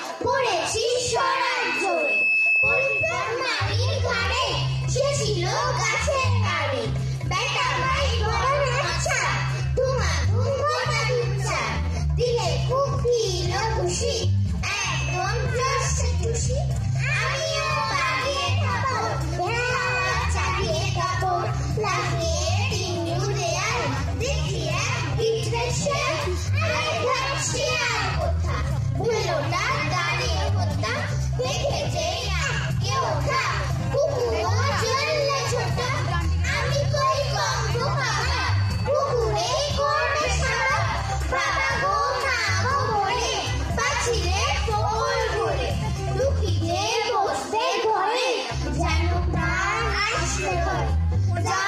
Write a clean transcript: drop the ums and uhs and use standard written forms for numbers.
পড়েছি সরার জোরে পরিবার মারির ঘাড়ে সে ছিল গাছের আড়ে বেটা ভাই ঘর আচ্ছা ধুমা ধুম গোটা ধুমচা দিলে খুব ভিড় খুশি একদম রসে খুশি আমিও বাগিয়ে খাবো ভেড়া চালিয়ে কাপড় লাগিয়ে টিনু দেয়াল দেখি এক পিঠে সে আরে ঘর শিয়াল কোথা ভুলো না দাঁড়িয়ে কোথা দেখেছে কেউ খা কুকুরও চললে ছোটা আমি কই গন্ধ পাবা কুকুরে করবে সারা বাবা গো মা গো বলে পাছিলে ফল করে লুকিয়ে বসতে ঘরে যেন প্রাণ আসলে ঘরে